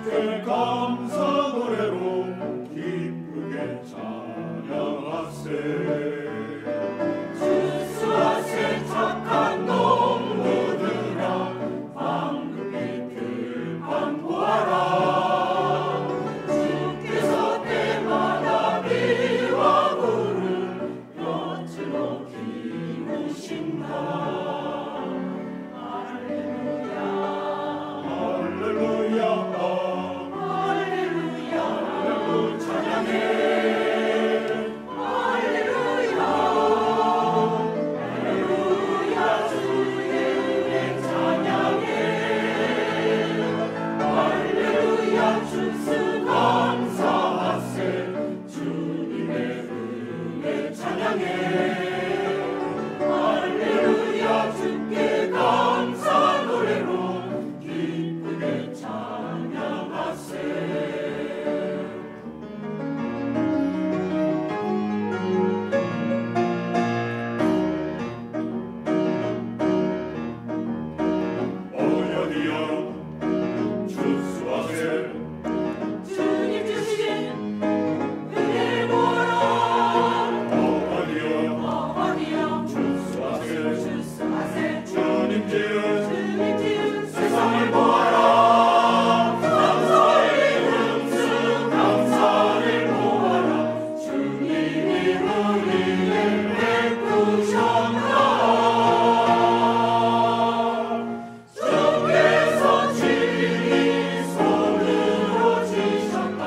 주께 감사 노래로 기쁘게 찬양하세. 추수하신 착한 농부들아 황금빛 들판 보아라. 주께서 때마다 비와 불을 볕으로 기우신다. 할렐루야 할렐루야 할렐루야 할렐루야 찬양해. 할렐루야 할렐루야 주의 은혜 찬양해. 할렐루야 주스 감사하세. 주님의 은혜 찬양해. 할렐루야 주께 감사 노래로 기쁘게 찬양하세. 어여디여 추수하세. 주님 주신 은혜 보라. 어여디여 어디여 추수하세. 주스하세. 주님 지은 주님 지은 세상을 보아라. 감사의 음성 감사를 모아라. 주님이 우리를 베푸셨다. 주께서 친히 손으로 지셨다.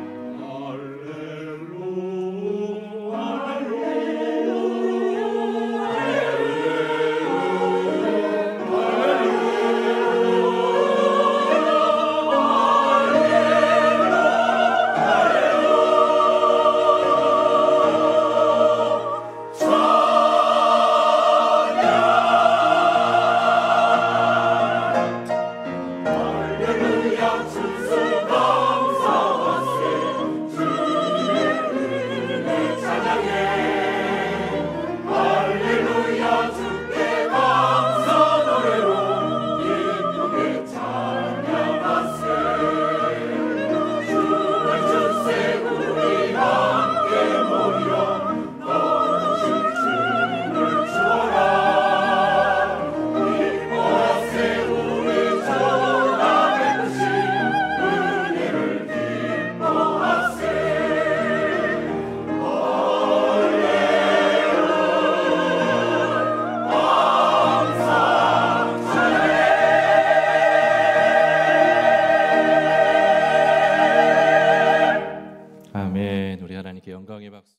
할렐루야 할렐루야 주스 감사하세. 주님의 은혜 찬양해. 할렐루야 주께 감사 노래로 기쁘게 찬양하세. 주의 주세 우리 함께 모여 넘칠 춤을 추어라. 기뻐하세 우리 주 은혜를 기뻐하세. 아멘. 우리 하나님께 영광의 박수.